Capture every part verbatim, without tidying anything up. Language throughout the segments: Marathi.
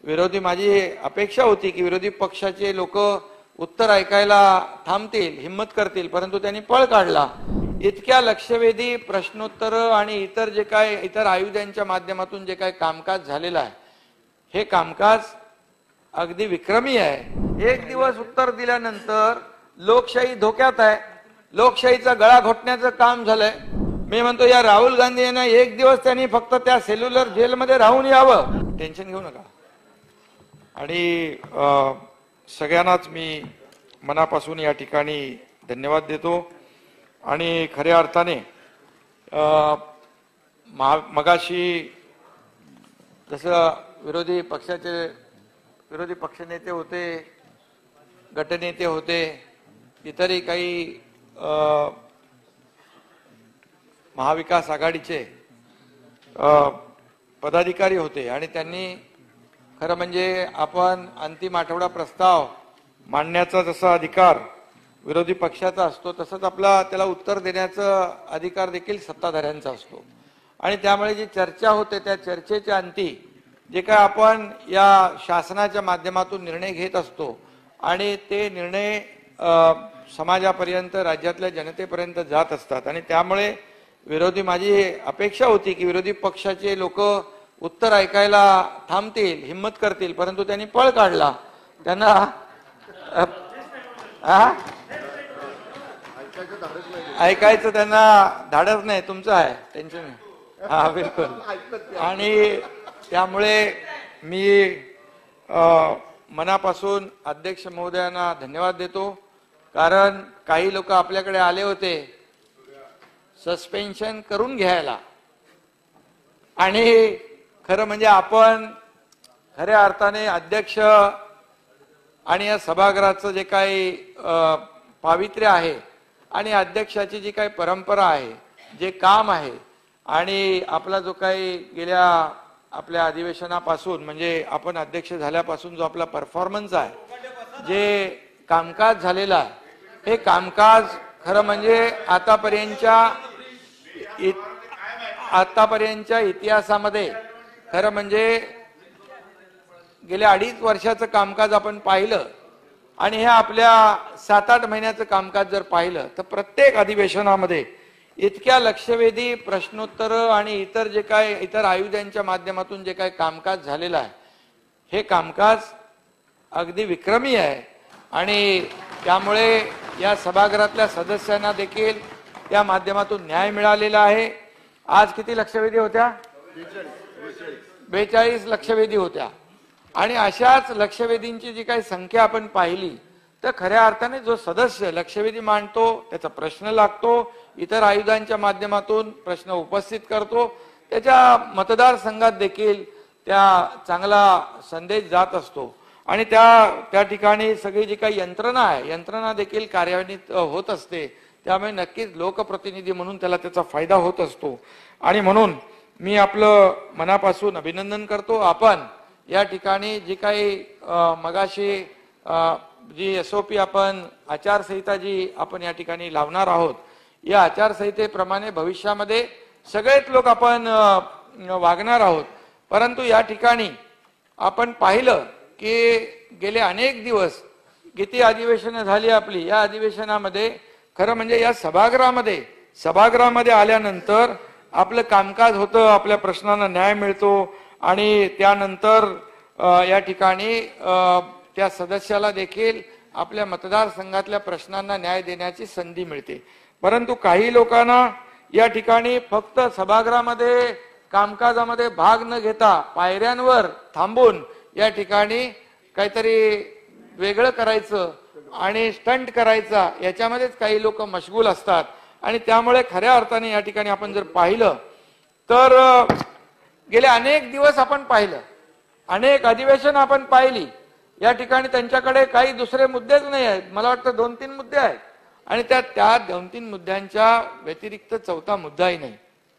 विरोधी माझी अपेक्षा होती की विरोधी पक्षाचे लोक उत्तर ऐकायला थांबतील, हिम्मत करतील, परंतु त्यांनी पळ काढला। इतक्या लक्षवेधी प्रश्नोत्तर आणि इतर जे काय इतर आयुधांच्या माध्यमातून जे काय कामकाज झालेलं आहे, हे कामकाज अगदी विक्रमी आहे। एक दिवस उत्तर दिल्यानंतर लोकशाही धोक्यात आहे, लोकशाहीचा गळा घोटण्याचं काम झालंय। मी म्हणतो या राहुल गांधी यांना एक दिवस त्यांनी फक्त त्या सेल्युलर जेलमध्ये राहून यावं, टेन्शन घेऊ नका। आणि सगळ्यांनाच मी मनापासून या ठिकाणी धन्यवाद देतो। आणि खऱ्या अर्थाने मगाशी जसं विरोधी पक्षाचे विरोधी पक्षनेते होते, गटनेते होते, इतरही काही महाविकास आघाडीचे पदाधिकारी होते आणि त्यांनी खरं म्हणजे आपण अंतिम आठवडा प्रस्ताव मांडण्याचा जसा अधिकार विरोधी पक्षाचा असतो, तसंच आपला त्याला उत्तर देण्याचा अधिकार देखील सत्ताधाऱ्यांचा असतो। आणि त्यामुळे जी चर्चा होते त्या चर्चेच्या अंती जे काय आपण या शासनाच्या माध्यमातून निर्णय घेत असतो आणि ते निर्णय समाजापर्यंत, राज्यातल्या जनतेपर्यंत जात असतात। आणि त्यामुळे विरोधी माझी अपेक्षा होती की विरोधी पक्षाचे लोक उत्तर ऐकायला थांबतील, हिम्मत करतील, परंतु त्यांनी पळ काढला। त्यांना ऐकायचं त्यांना धाडच नाही, तुमचं आहे, टेन्शन नाही। हा बिलकुल। आणि त्यामुळे मी मनापासून अध्यक्ष महोदयांना धन्यवाद देतो, कारण काही लोक आपल्याकडे आले होते सस्पेन्शन करून घ्यायला, आणि खरं म्हणजे आपण खऱ्या अर्थाने अध्यक्ष आणि या सभागृहाचं जे काही पावित्र्य आहे आणि अध्यक्षाची जी काही परंपरा आहे, जे काम आहे, आणि आपला जो काही गेल्या आपल्या अधिवेशनापासून म्हणजे आपण अध्यक्ष झाल्यापासून जो आपला परफॉर्मन्स आहे, जे कामकाज झालेलं आहे, हे कामकाज खरं म्हणजे आतापर्यंतच्या आतापर्यंतच्या इतिहासामध्ये खरं म्हणजे गेल्या अडीच वर्षाचं कामकाज आपण पाहिलं आणि हे आपल्या सात आठ महिन्याचं कामकाज जर पाहिलं तर प्रत्येक अधिवेशनामध्ये इतक्या लक्षवेधी प्रश्नोत्तर आणि इतर जे काय इतर आयुधांच्या माध्यमातून जे काय कामकाज झालेलं आहे, हे कामकाज अगदी विक्रमी आहे। आणि त्यामुळे या सभागृहातल्या सदस्यांना देखील त्या माध्यमातून न्याय मिळालेला आहे। आज किती लक्षवेधी होत्या? बेचाळीस लक्षवेधी होत्या। आणि अशाच लक्षवेधींची जी काही संख्या आपण पाहिली तर खऱ्या अर्थाने जो सदस्य लक्षवेधी मांडतो, त्याचा प्रश्न लागतो, इतर आयुधांच्या माध्यमातून प्रश्न उपस्थित करतो, त्याच्या मतदारसंघात देखील त्या चांगला संदेश जात असतो। आणि त्या त्या ठिकाणी सगळी जी काही यंत्रणा आहे, यंत्रणा देखील कार्यान्वित होत असते। त्यामुळे नक्कीच लोकप्रतिनिधी म्हणून त्याला त्याचा फायदा होत असतो। आणि म्हणून मी आपलं मनापासून अभिनंदन करतो। आपण या ठिकाणी जी काही मगाशी जी एसओपी आपण आचारसंहिता जी आपण या ठिकाणी लावणार आहोत, या आचारसंहितेप्रमाणे भविष्यामध्ये सगळेच लोक आपण वागणार आहोत। परंतु या ठिकाणी आपण पाहिलं की गेले अनेक दिवस किती अधिवेशनं झाली आपली, या अधिवेशनामध्ये खरं म्हणजे या सभागृहामध्ये सभागृहामध्ये आल्यानंतर आपलं कामकाज होतं, आपल्या प्रश्नांना न्याय मिळतो आणि त्यानंतर या ठिकाणी त्या सदस्याला देखील आपल्या मतदारसंघातल्या प्रश्नांना न्याय देण्याची संधी मिळते। परंतु काही लोकांना या ठिकाणी फक्त सभागृहामध्ये कामकाजामध्ये भाग न घेता पायऱ्यांवर थांबून या ठिकाणी काहीतरी वेगळं करायचं आणि स्टंट करायचा, याच्यामध्येच काही लोक मशगूल असतात। आणि त्यामुळे खऱ्या अर्थाने या ठिकाणी आपण जर पाहिलं तर गेले अनेक दिवस आपण पाहिलं, अनेक अधिवेशन आपण पाहिली, या ठिकाणी त्यांच्याकडे काही दुसरे मुद्देच नाही आहेत। मला वाटतं दोन तीन मुद्दे आहेत आणि त्या त्या दोन तीन मुद्द्यांच्या व्यतिरिक्त चौथा मुद्दाही नाही।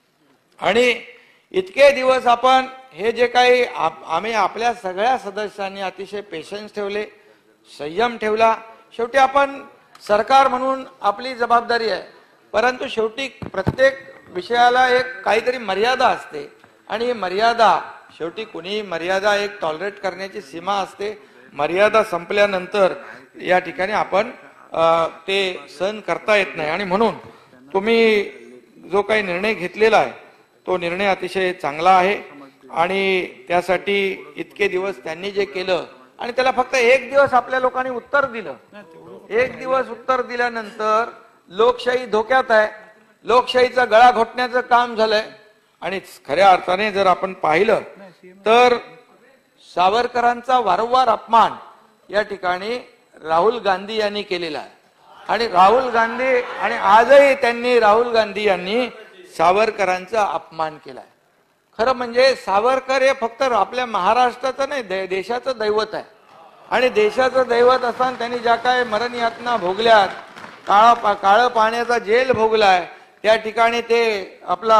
आणि इतके दिवस आपण हे जे काही आम्ही आपल्या सगळ्या सदस्यांनी अतिशय पेशन्स ठेवले, संयम ठेवला। शेवटी आपण सरकार म्हणून आपली जबाबदारी आहे, परंतु शेवटी प्रत्येक विषयाला एक काहीतरी मर्यादा असते आणि ही मर्यादा शेवटी कोणी मर्यादा एक टॉलरेट करण्याची सीमा असते. मर्यादा संपल्यानंतर या ठिकाणी आपण ते सहन करता येत नाही. आणि म्हणून तुम्ही जो काही निर्णय घेतलेला आहे तो निर्णय अतिशय चांगला आहे. आणि त्यासाठी इतके दिवस त्यांनी जे केलं आणि त्याला फक्त एक दिवस आपल्या लोकांनी उत्तर दिलं. एक दिवस उत्तर दिल्यानंतर लोकशाही धोक्यात आहे. लोकशाहीचा गळा घोटण्याचं काम झालंय. आणि खऱ्या अर्थाने जर आपण पाहिलं तर सावरकरांचा वारंवार अपमान या ठिकाणी राहुल गांधी यांनी केलेला आहे. आणि राहुल गांधी आणि आजही त्यांनी राहुल गांधी यांनी सावरकरांचा अपमान केलाय. खरं म्हणजे सावरकर हे फक्त आपल्या महाराष्ट्राचं नाही, देशाचं दैवत आहे. आणि देशाचं दैवत असताना त्यांनी ज्या काय मरण यातना भोगल्यात, काळा काळं पाण्याचा जेल भोगलाय, त्या ठिकाणी ते आपला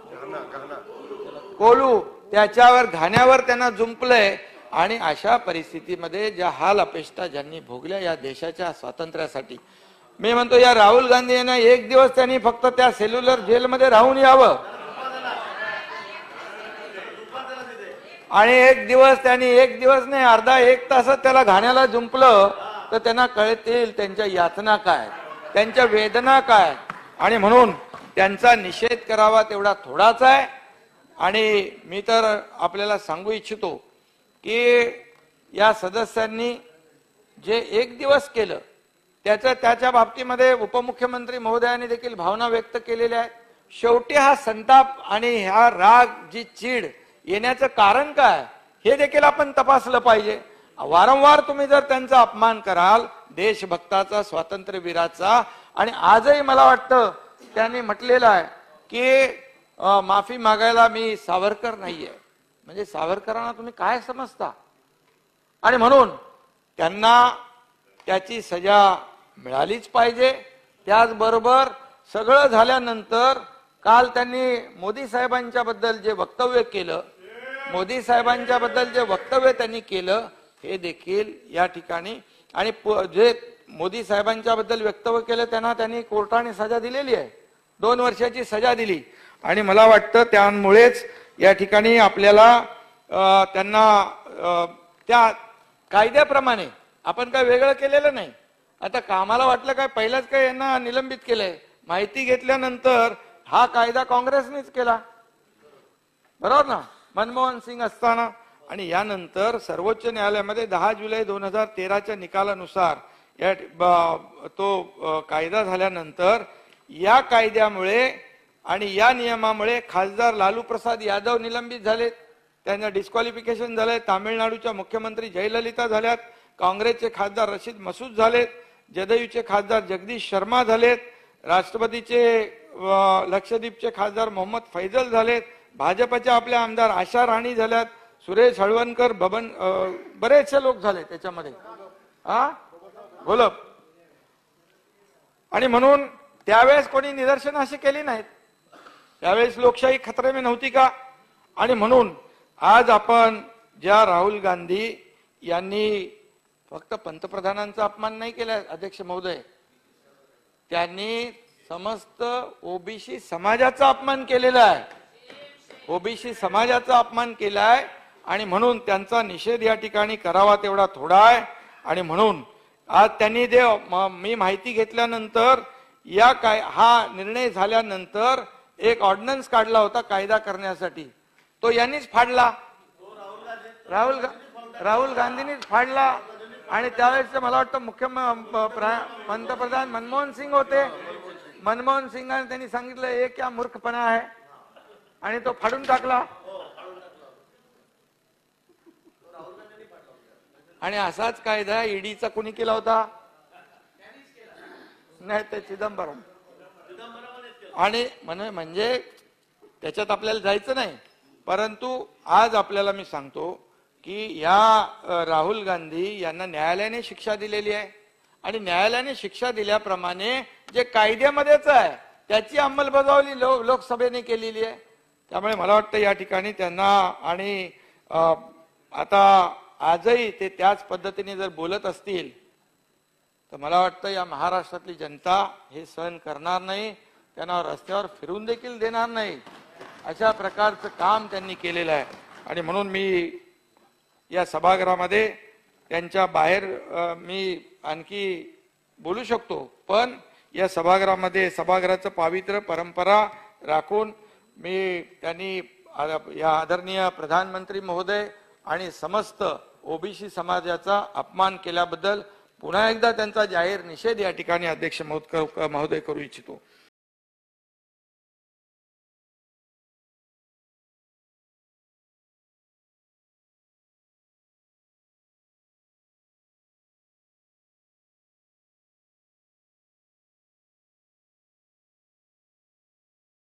कोलू त्याच्यावर घाण्यावर त्यांना जुंपलंय. आणि अशा परिस्थितीमध्ये ज्या हाल अपेष्टा ज्यांनी भोगल्या या देशाच्या स्वातंत्र्यासाठी, मी म्हणतो या राहुल गांधी यांना एक दिवस त्यांनी फक्त त्या सेल्युलर जेलमध्ये राहून यावं आणि एक दिवस त्यांनी एक दिवस नाही अर्धा एक तासात त्याला घाण्याला जुंपलं तर त्यांना कळतील त्यांच्या यातना काय, त्यांच्या वेदना काय. आणि म्हणून त्यांचा निषेध करावा तेवढा थोडाच आहे. आणि मी तर आपल्याला सांगू इच्छितो की या सदस्यांनी जे एक दिवस केलं त्याच्या त्याच्या बाबतीमध्ये उपमुख्यमंत्री महोदयांनी देखील भावना व्यक्त केलेल्या आहेत. शेवटी हा संताप आणि हा राग, जी चीड येण्याचं कारण काय हे देखील आपण तपासलं पाहिजे. वारंवार तुम्ही जर त्यांचा अपमान कराल देशभक्ताचा, स्वातंत्र्यवीराचा, आणि आजही मला वाटतं त्यांनी म्हटलेलं आहे की माफी मागायला मी सावरकर नाहीये. म्हणजे सावरकरांना तुम्ही काय समजता. आणि म्हणून त्यांना त्याची सजा मिळालीच पाहिजे. त्याचबरोबर सगळं झाल्यानंतर काल त्यांनी मोदी साहेबांच्या बद्दल जे वक्तव्य केलं, मोदी साहेबांच्या बद्दल जे वक्तव्य त्यांनी केलं हे देखील या ठिकाणी, आणि जे मोदी साहेबांच्या बद्दल वक्तव्य केलं त्यांना त्यांनी कोर्टाने सजा दिलेली आहे, दोन वर्षाची सजा दिली. आणि मला वाटतं त्यामुळेच या ठिकाणी आपल्याला त्यांना त्या कायद्याप्रमाणे आपण काय वेगळं केलेलं नाही. आता कामाला वाटलं काय पहिलाच काय यांना निलंबित केलंय, माहिती घेतल्यानंतर हा कायदा काँग्रेसनेच केला, बरोबर ना, मनमोहन सिंग असताना. आणि यानंतर सर्वोच्च न्यायालयामध्ये दहा जुलै दोन हजार तेराच्या निकालानुसार या तो कायदा झाल्यानंतर या कायद्यामुळे आणि या नियमामुळे खासदार लालू प्रसाद यादव निलंबित झालेत, त्यांना डिस्क्वालिफिकेशन झालंय. तामिळनाडूच्या मुख्यमंत्री जयललिता झाल्यात, काँग्रेसचे खासदार रशीद मसूद झालेत, जदयूचे खासदार जगदीश शर्मा झालेत, राष्ट्रपतीचे लक्षद्वीपचे खासदार मोहम्मद फैजल झालेत, भाजपच्या आपल्या आमदार आशा राणी झाल्यात, सुरेश हळवणकर, बबन, बरेचसे लोक झाले त्याच्यामध्ये, हा घोलप. आणि म्हणून त्यावेळेस कोणी निदर्शन अशी केली नाहीत, त्यावेळेस लोकशाही खतरे में नव्हती का. आणि म्हणून आज आपण ज्या राहुल गांधी यांनी फक्त पंतप्रधानांचा अपमान नाही केला अध्यक्ष महोदय, त्यांनी समस्त ओबीसी समाजाचा अपमान केलेला आहे, ओबीसी समाजाचा अपमान केलाय. आणि म्हणून त्यांचा निषेध या ठिकाणी करावा तेवढा थोडा आहे. आणि म्हणून आज त्यांनी जे मी माहिती घेतल्यानंतर या काय हा निर्णय झाल्यानंतर एक ऑर्डिनन्स काढला होता कायदा करण्यासाठी, तो यांनीच फाडला, राहुल राहुल गांधींनीच फाडला. आणि त्यावेळेस मला वाटतं मुख्य पंतप्रधान मनमोहन सिंग होते, मनमोहन सिंगांनी त्यांनी सांगितलं हे क्या मूर्खपणा आहे, आणि तो फाडून टाकला. आणि असाच कायदा ईडीचा कोणी केला होता, नाही ते चिदंबरम. आणि म्हणजे त्याच्यात आपल्याला जायचं नाही, परंतु आज आपल्याला मी सांगतो की या राहुल गांधी यांना न्यायालयाने शिक्षा दिलेली आहे. आणि न्यायालयाने शिक्षा दिल्याप्रमाणे जे कायद्यामध्येच आहे त्याची अंमलबजावणी लो, लोकसभेने केलेली आहे. त्यामुळे मला वाटतं या ठिकाणी त्यांना, आणि आता आजही ते त्याच पद्धतीने जर बोलत असतील तर मला वाटतं या महाराष्ट्रातली जनता हे सहन करणार नाही, त्यांना रस्त्यावर फिरून देखील देणार नाही. अशा प्रकारचं काम त्यांनी केलेलं आहे. आणि म्हणून मी या सभागृहामध्ये त्यांच्या बाहेर मी आणखी बोलू शकतो, पण या सभागृहामध्ये सभागृहाचं पावित्र्य परंपरा राखून मी त्यांनी या आदरणीय प्रधानमंत्री महोदय आणि समस्त ओबीसी समाजाचा अपमान केल्याबद्दल पुन्हा एकदा त्यांचा जाहीर निषेध या ठिकाणी अध्यक्ष महोदय करू इच्छितो.